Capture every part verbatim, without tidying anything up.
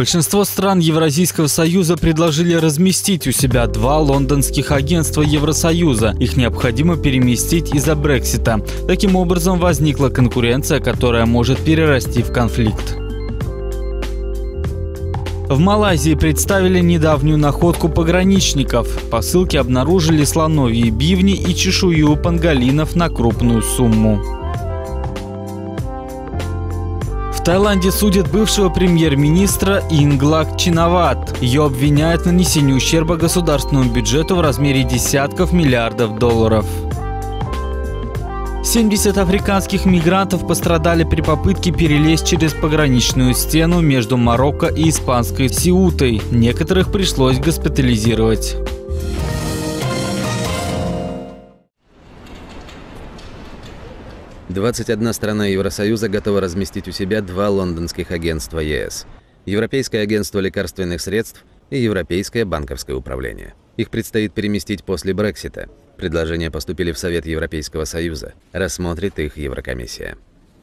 Большинство стран Евразийского союза предложили разместить у себя два лондонских агентства Евросоюза. Их необходимо переместить из-за Брексита. Таким образом, возникла конкуренция, которая может перерасти в конфликт. В Малайзии представили недавнюю находку пограничников. Посылки обнаружили слоновьи бивни и чешую панголинов на крупную сумму. В Таиланде судят бывшего премьер-министра Инглак Чинават. Ее обвиняют в нанесении ущерба государственному бюджету в размере десятков миллиардов долларов. семьдесят африканских мигрантов пострадали при попытке перелезть через пограничную стену между Марокко и испанской Сеутой. Некоторых пришлось госпитализировать. двадцать одна страна Евросоюза готова разместить у себя два лондонских агентства ЕС – Европейское агентство лекарственных средств и Европейское банковское управление. Их предстоит переместить после Брексита. Предложения поступили в Совет Европейского Союза. Рассмотрит их Еврокомиссия.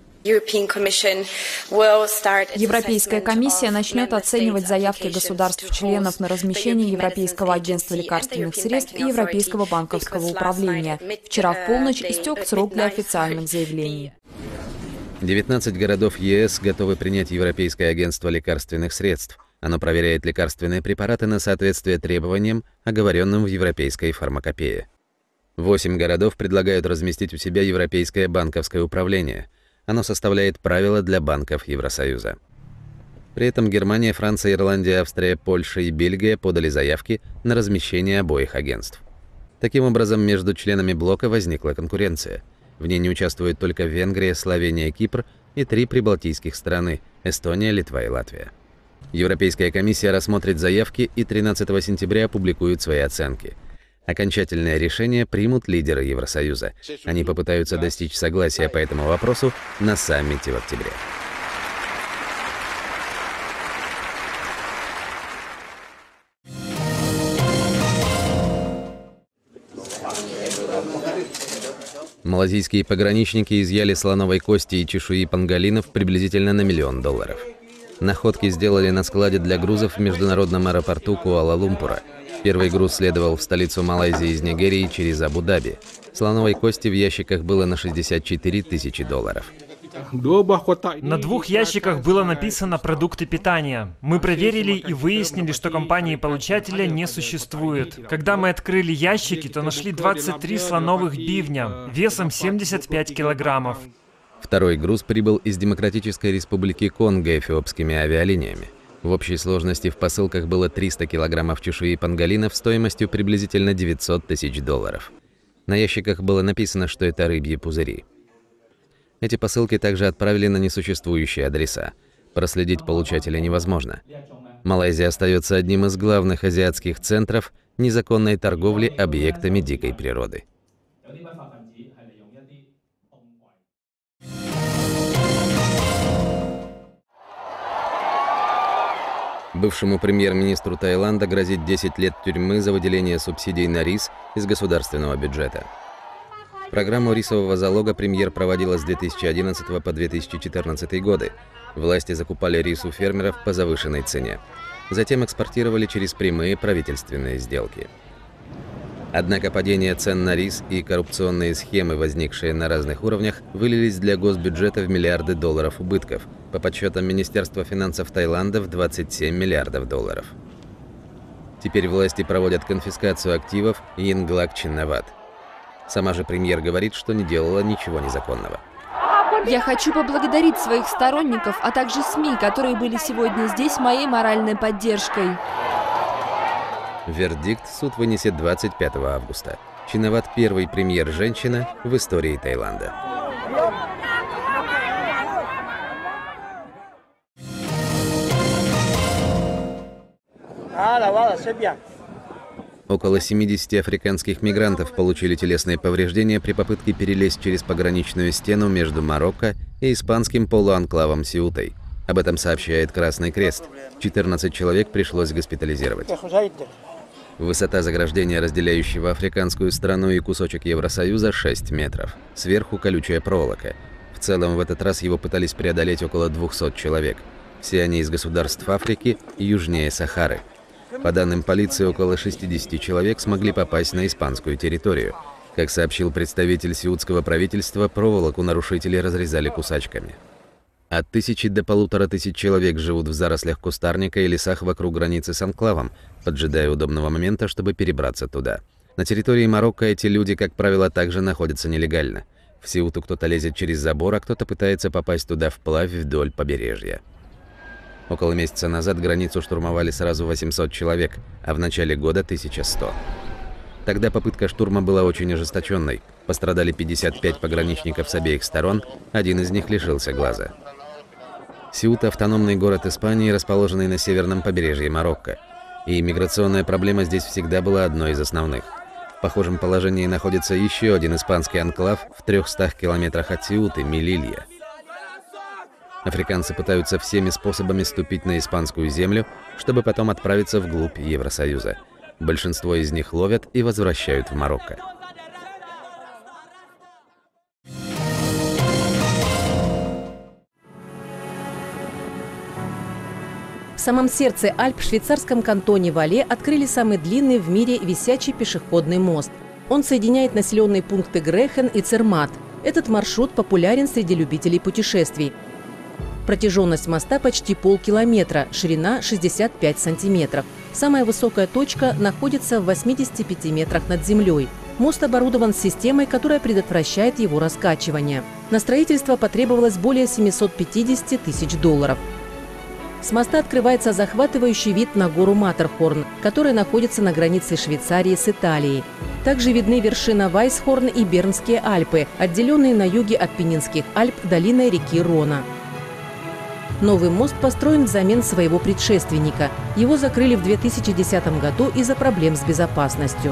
Европейская комиссия начнет оценивать заявки государств-членов на размещение Европейского агентства лекарственных средств и Европейского банковского управления. Вчера в полночь истек срок для официальных заявлений. девятнадцать городов ЕС готовы принять Европейское агентство лекарственных средств. Оно проверяет лекарственные препараты на соответствие требованиям, оговоренным в европейской фармакопее. Восемь городов предлагают разместить у себя Европейское банковское управление. Оно составляет правила для банков Евросоюза. При этом Германия, Франция, Ирландия, Австрия, Польша и Бельгия подали заявки на размещение обоих агентств. Таким образом, между членами блока возникла конкуренция. В ней не участвуют только Венгрия, Словения, Кипр и три прибалтийских страны – Эстония, Литва и Латвия. Европейская комиссия рассмотрит заявки и тринадцатого сентября опубликует свои оценки. Окончательное решение примут лидеры Евросоюза. Они попытаются достичь согласия по этому вопросу на саммите в октябре. Малазийские пограничники изъяли слоновой кости и чешуи панголинов приблизительно на миллион долларов. Находки сделали на складе для грузов в международном аэропорту Куала-Лумпура. Первый груз следовал в столицу Малайзии из Нигерии через Абу-Даби. Слоновой кости в ящиках было на шестьдесят четыре тысячи долларов. На двух ящиках было написано «продукты питания». Мы проверили и выяснили, что компании-получателя не существует. Когда мы открыли ящики, то нашли двадцать три слоновых бивня весом семьдесят пять килограммов. Второй груз прибыл из Демократической Республики Конго эфиопскими авиалиниями. В общей сложности в посылках было триста килограммов чешуи панголинов стоимостью приблизительно девятьсот тысяч долларов. На ящиках было написано, что это рыбьи пузыри. Эти посылки также отправили на несуществующие адреса. Проследить получателя невозможно. Малайзия остается одним из главных азиатских центров незаконной торговли объектами дикой природы. Бывшему премьер-министру Таиланда грозит десять лет тюрьмы за выделение субсидий на рис из государственного бюджета. Программу рисового залога премьер проводила с две тысячи одиннадцатого по две тысячи четырнадцатый годы. Власти закупали рис у фермеров по завышенной цене. Затем экспортировали через прямые правительственные сделки. Однако падение цен на рис и коррупционные схемы, возникшие на разных уровнях, вылились для госбюджета в миллиарды долларов убытков. По подсчетам Министерства финансов Таиланда, в двадцать семь миллиардов долларов. Теперь власти проводят конфискацию активов Инглак Чинават. Сама же премьер говорит, что не делала ничего незаконного. Я хочу поблагодарить своих сторонников, а также СМИ, которые были сегодня здесь моей моральной поддержкой. Вердикт суд вынесет двадцать пятого августа. Чинават – первый премьер-женщина в истории Таиланда. Около семидесяти африканских мигрантов получили телесные повреждения при попытке перелезть через пограничную стену между Марокко и испанским полуанклавом Сеутой. Об этом сообщает Красный Крест. четырнадцать человек пришлось госпитализировать. Высота заграждения, разделяющего африканскую страну и кусочек Евросоюза, шесть метров. Сверху колючая проволока. В целом в этот раз его пытались преодолеть около двухсот человек. Все они из государств Африки и южнее Сахары. По данным полиции, около шестидесяти человек смогли попасть на испанскую территорию. Как сообщил представитель сеутского правительства, проволоку нарушители разрезали кусачками. От тысячи до полутора тысяч человек живут в зарослях кустарника и лесах вокруг границы с анклавом, поджидая удобного момента, чтобы перебраться туда. На территории Марокко эти люди, как правило, также находятся нелегально. В Сеуту кто-то лезет через забор, а кто-то пытается попасть туда вплавь вдоль побережья. Около месяца назад границу штурмовали сразу восемьсот человек, а в начале года тысяча сто. Тогда попытка штурма была очень ожесточенной. Пострадали пятьдесят пять пограничников с обеих сторон, один из них лишился глаза. Сеут – автономный город Испании, расположенный на северном побережье Марокко. И миграционная проблема здесь всегда была одной из основных. В похожем положении находится еще один испанский анклав в трёхстах километрах от Сеуты – Мелилья. Африканцы пытаются всеми способами ступить на испанскую землю, чтобы потом отправиться вглубь Евросоюза. Большинство из них ловят и возвращают в Марокко. В самом сердце Альп, в швейцарском кантоне Вале, открыли самый длинный в мире висячий пешеходный мост. Он соединяет населенные пункты Грехен и Цермат. Этот маршрут популярен среди любителей путешествий. Протяженность моста почти полкилометра, ширина шестьдесят пять сантиметров. Самая высокая точка находится в восьмидесяти пяти метрах над землей. Мост оборудован системой, которая предотвращает его раскачивание. На строительство потребовалось более семисот пятидесяти тысяч долларов. С моста открывается захватывающий вид на гору Матерхорн, которая находится на границе Швейцарии с Италией. Также видны вершина Вайсхорн и Бернские Альпы, отделенные на юге от Пенинских Альп долиной реки Рона. Новый мост построен взамен своего предшественника. Его закрыли в две тысячи десятом году из-за проблем с безопасностью.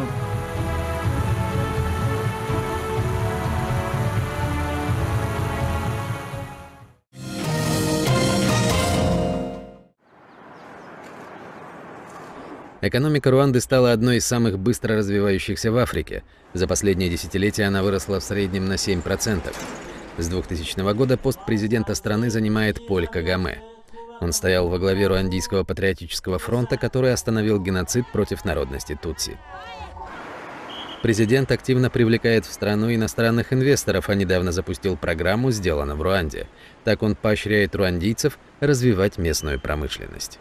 Экономика Руанды стала одной из самых быстро развивающихся в Африке. За последние десятилетия она выросла в среднем на семь процентов. С двухтысячного года пост президента страны занимает Поль Кагаме. Он стоял во главе Руандийского патриотического фронта, который остановил геноцид против народности Тутси. Президент активно привлекает в страну иностранных инвесторов, а недавно запустил программу «Сделано в Руанде». Так он поощряет руандийцев развивать местную промышленность.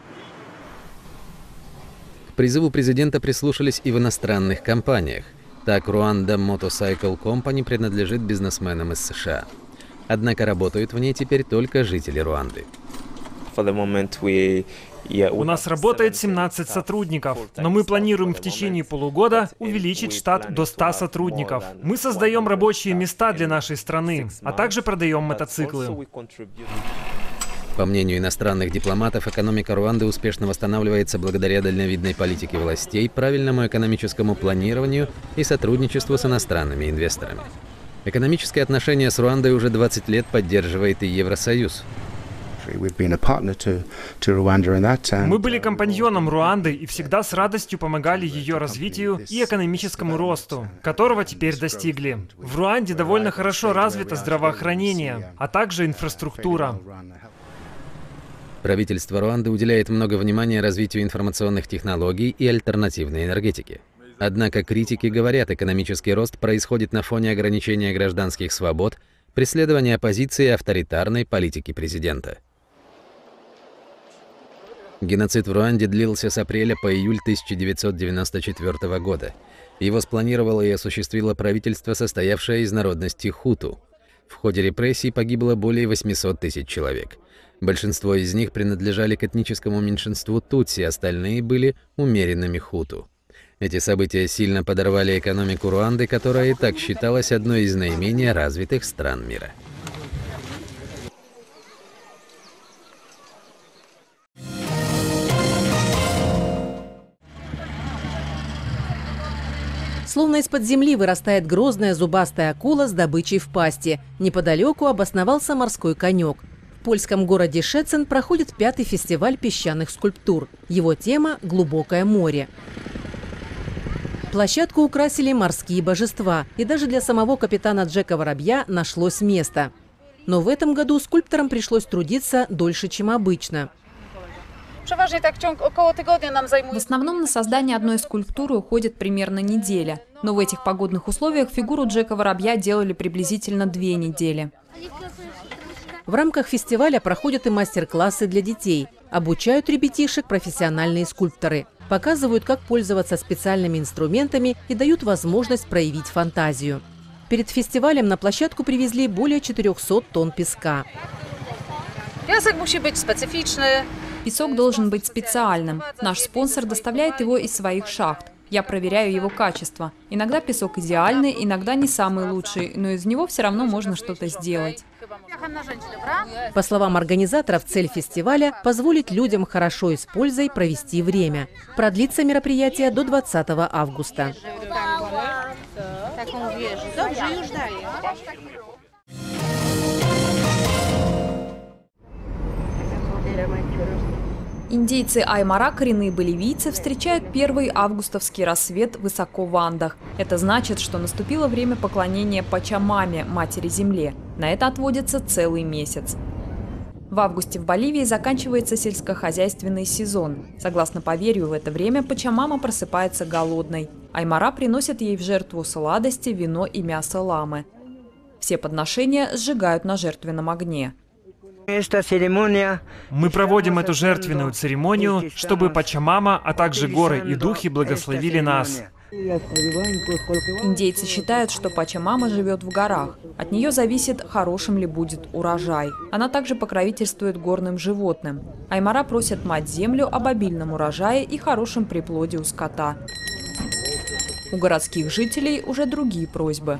К призыву президента прислушались и в иностранных компаниях. Так, Rwanda Motorcycle Company принадлежит бизнесменам из США. Однако работают в ней теперь только жители Руанды. У нас работает семнадцать сотрудников, но мы планируем в течение полугода увеличить штат до ста сотрудников. Мы создаем рабочие места для нашей страны, а также продаем мотоциклы. По мнению иностранных дипломатов, экономика Руанды успешно восстанавливается благодаря дальновидной политике властей, правильному экономическому планированию и сотрудничеству с иностранными инвесторами. Экономические отношения с Руандой уже двадцать лет поддерживает и Евросоюз. Мы были компаньоном Руанды и всегда с радостью помогали ее развитию и экономическому росту, которого теперь достигли. В Руанде довольно хорошо развито здравоохранение, а также инфраструктура. Правительство Руанды уделяет много внимания развитию информационных технологий и альтернативной энергетики. Однако критики говорят, экономический рост происходит на фоне ограничения гражданских свобод, преследования оппозиции и авторитарной политики президента. Геноцид в Руанде длился с апреля по июль тысяча девятьсот девяносто четвёртого года. Его спланировало и осуществило правительство, состоявшее из народности хуту. В ходе репрессий погибло более восьмисот тысяч человек. Большинство из них принадлежали к этническому меньшинству тутси, остальные были умеренными хуту. Эти события сильно подорвали экономику Руанды, которая и так считалась одной из наименее развитых стран мира. Словно из-под земли вырастает грозная зубастая акула с добычей в пасти. Неподалеку обосновался морской конек. В польском городе Шецен проходит пятый фестиваль песчаных скульптур. Его тема – «Глубокое море». Площадку украсили морские божества, и даже для самого капитана Джека Воробья нашлось место. Но в этом году скульпторам пришлось трудиться дольше, чем обычно. В основном на создание одной скульптуры уходит примерно неделя. Но в этих погодных условиях фигуру Джека Воробья делали приблизительно две недели. В рамках фестиваля проходят и мастер-классы для детей. Обучают ребятишек профессиональные скульпторы. Показывают, как пользоваться специальными инструментами и дают возможность проявить фантазию. Перед фестивалем на площадку привезли более четырёхсот тонн песка. Песок должен быть специальным. Наш спонсор доставляет его из своих шахт. Я проверяю его качество. Иногда песок идеальный, иногда не самый лучший, но из него все равно можно что-то сделать. По словам организаторов, цель фестиваля – позволить людям хорошо и с пользой провести время. Продлится мероприятие до двадцатого августа. Индейцы Аймара, коренные боливийцы, встречают первый августовский рассвет высоко в Андах. Это значит, что наступило время поклонения Пачамаме, Матери Земле. На это отводится целый месяц. В августе в Боливии заканчивается сельскохозяйственный сезон. Согласно поверью, в это время Пачамама просыпается голодной. Аймара приносят ей в жертву сладости, вино и мясо ламы. Все подношения сжигают на жертвенном огне. Мы проводим эту жертвенную церемонию, чтобы Пачамама, а также горы и духи благословили нас. Индейцы считают, что Пачамама живет в горах. От нее зависит, хорошим ли будет урожай. Она также покровительствует горным животным. Аймара просят Мать-Землю об обильном урожае и хорошем приплоде у скота. У городских жителей уже другие просьбы.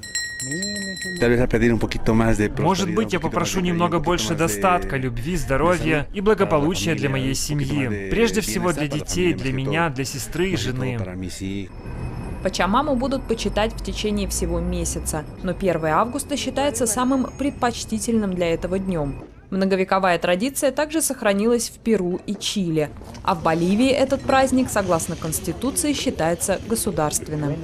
Может быть, я попрошу немного больше достатка, любви, здоровья и благополучия для моей семьи. Прежде всего для детей, для меня, для сестры и жены. Пачамаму будут почитать в течение всего месяца, но первое августа считается самым предпочтительным для этого днем. Многовековая традиция также сохранилась в Перу и Чили. А в Боливии этот праздник, согласно Конституции, считается государственным.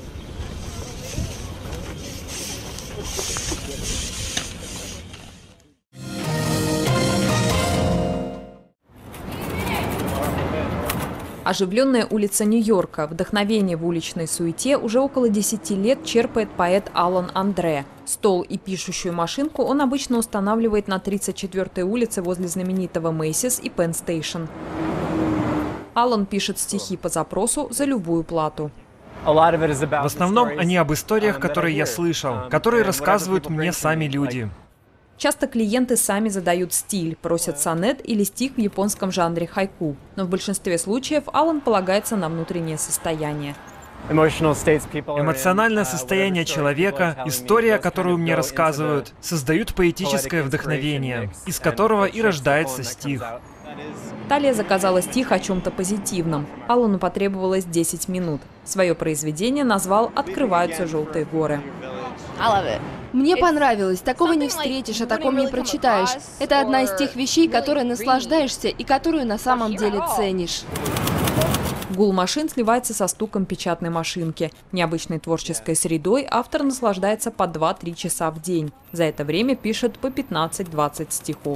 Оживленная улица Нью-Йорка, вдохновение в уличной суете, уже около десяти лет черпает поэт Алан Андре. Стол и пишущую машинку он обычно устанавливает на тридцать четвёртой улице возле знаменитого Мэйсис и Пенн Стейшн. Алан пишет стихи по запросу за любую плату. В основном они об историях, которые я слышал, которые рассказывают мне сами люди. Часто клиенты сами задают стиль, просят сонет или стих в японском жанре хайку. Но в большинстве случаев Алан полагается на внутреннее состояние. Эмоциональное состояние человека, история, которую мне рассказывают, создают поэтическое вдохновение, из которого и рождается стих. Талия заказала стих о чем-то позитивном. Алану потребовалось десять минут. Свое произведение назвал «Открываются желтые горы». Мне понравилось. Такого не встретишь, о таком не прочитаешь. Это одна из тех вещей, которой наслаждаешься и которую на самом деле ценишь. Гул машин сливается со стуком печатной машинки. Необычной творческой средой автор наслаждается по два-три часа в день. За это время пишет по пятнадцать-двадцать стихов.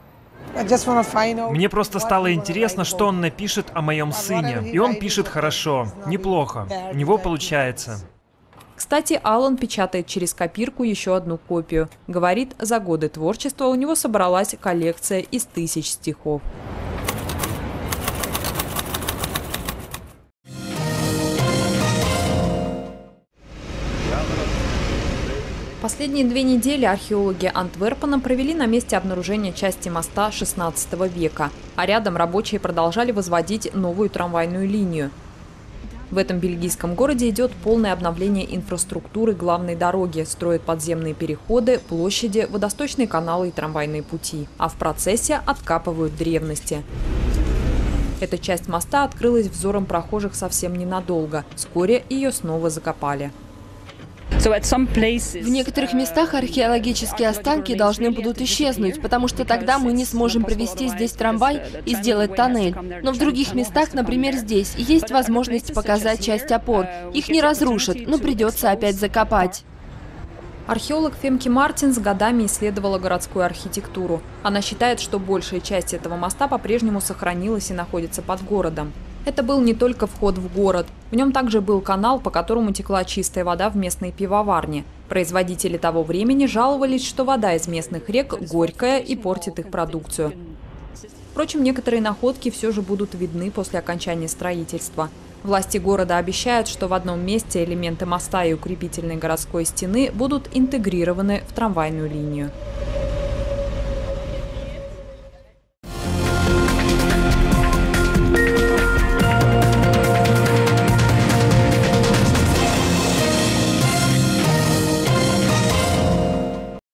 Мне просто стало интересно, что он напишет о моем сыне. И он пишет хорошо, неплохо. У него получается. Кстати, Алан печатает через копирку еще одну копию. Говорит, за годы творчества у него собралась коллекция из тысяч стихов. Последние две недели археологи Антверпена провели на месте обнаружения части моста шестнадцатого века, а рядом рабочие продолжали возводить новую трамвайную линию. В этом бельгийском городе идет полное обновление инфраструктуры главной дороги, строят подземные переходы, площади, водосточные каналы и трамвайные пути. А в процессе откапывают древности. Эта часть моста открылась взором прохожих совсем ненадолго. Вскоре ее снова закопали. В некоторых местах археологические останки должны будут исчезнуть, потому что тогда мы не сможем провести здесь трамвай и сделать тоннель. Но в других местах, например, здесь, есть возможность показать часть опор. Их не разрушат, но придется опять закопать. Археолог Фемке Мартинс годами исследовала городскую архитектуру. Она считает, что большая часть этого моста по-прежнему сохранилась и находится под городом. Это был не только вход в город. В нем также был канал, по которому текла чистая вода в местной пивоварне. Производители того времени жаловались, что вода из местных рек горькая и портит их продукцию. Впрочем, некоторые находки все же будут видны после окончания строительства. Власти города обещают, что в одном месте элементы моста и укрепительной городской стены будут интегрированы в трамвайную линию.